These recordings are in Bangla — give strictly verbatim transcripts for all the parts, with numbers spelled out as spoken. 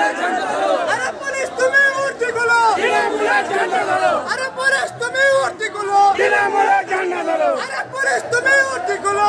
আরে পুলিশ তুমি উর্দি গুলো আরে পুলিশ তুমি উর্দি গুলো আরে পুলিশ তুমি উর্দি গুলো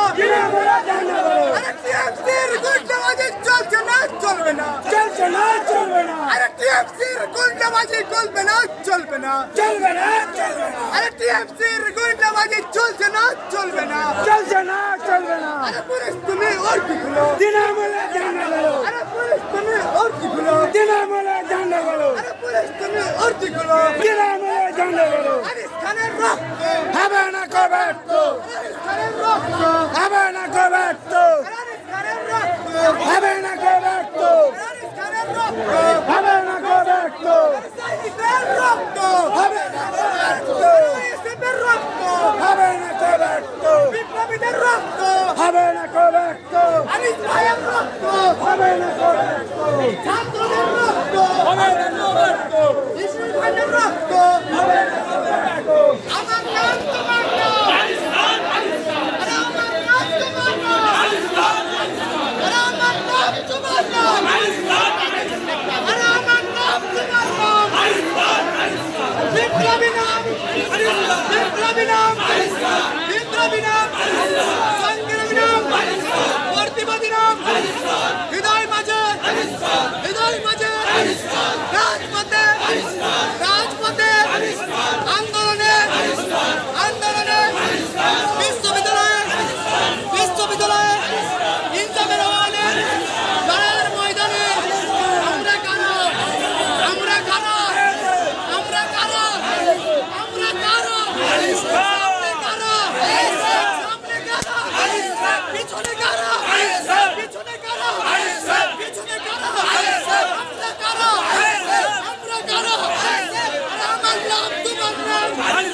আরে টিএমসির গুন্ডাবাজি চলছে না চলবে না চলছে না চলবে না আরে টিএমসির গুন্ডাবাজি চলবে না চলবে না চলবে না চলবে না আরে টিএমসির গুন্ডাবাজি চলছে না চলবে না চলছে না চলবে না আরে পুলিশ তুমি উর্দি গুলো তৃণমূলের ঝান্ডা ধরো আরে পুলিশ তুমি উর্দি গুলো তৃণমূলের ঝান্ডা ধরো আরে পুলিশ তুমি উর্দি গুলো তৃণমূলের ঝান্ডা ধরো আনিস খানের রক্ত হবে না কবে তো আনিস খানের রক্ত হবে না কবে তো আনিস খানের রক্ত হবে না কবে তো আনিস খানের রক্ত হবে না কবে তো সাইনিকের রক্ত হবে না কবে তো এসএফের রক্ত হবে না কবে তো বিপ্লবীদের রক্ত হবে না কবে তো আনিস ভাইয়ের রক্ত হবে না কবে তো ছাত্রদের রক্ত হবে না কবে তো ইসমাইল খানের রক্ত হবে না কবে তো আমার নাম তোমার নাম আনিস খান আনিস খান আরে আমার নাম তোমার নাম আনিস খান আরে আমার নাম তোমার নাম আনিস খান আরে আমার নাম তোমার নাম আনিস খান বিপ্লবী নাম বিপ্লবী নাম বিপ্লবী নাম সংগ্রামী নাম প্রতিবাদী নাম হৃদয় মাঝে হৃদয় মাঝে রাজপথে রাজপথে আন্দোলনে আন্দোলনে বিশ্ববিদ্যালয়ে বিশ্ববিদ্যালয়ে ইনসাফের আহ্বানে লড়াইয়ের ময়দানে আমরা কারা আমরা কারা আমরা কারা আমরা কারা সামনে কারা সামনে কারা পিছনে কারা পিছনে কারা পিছনে কারা আমরা কারা আমরা কারা আমার নাম তোমার নাম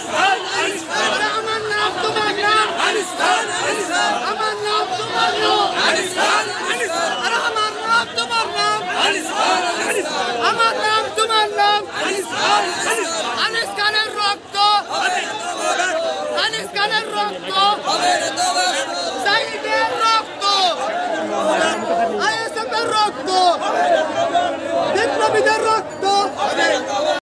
আমার নাম তোমার নাম আমার নাম তোমার নাম আরে আমার নাম তোমার নাম আমার নাম তোমার নাম আনিস খানের রক্ত আনিস খানের রক্ত